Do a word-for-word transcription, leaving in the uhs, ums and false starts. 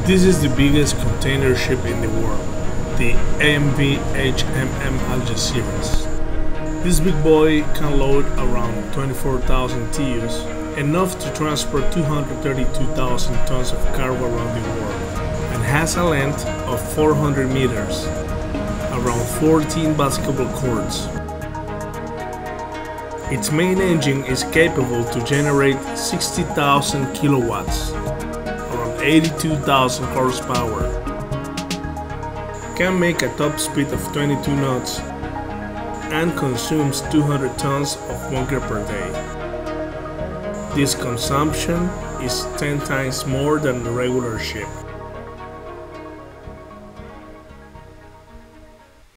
This is the biggest container ship in the world, the A M V H M M Algeciras. This big boy can load around twenty-four thousand T E Us, enough to transport two hundred thirty-two thousand tons of cargo around the world, and has a length of four hundred meters, around fourteen basketball courts. Its main engine is capable to generate sixty thousand kilowatts, around eighty-two thousand horsepower. Can make a top speed of twenty-two knots and consumes two hundred tons of bunker per day. This consumption is ten times more than the regular ship.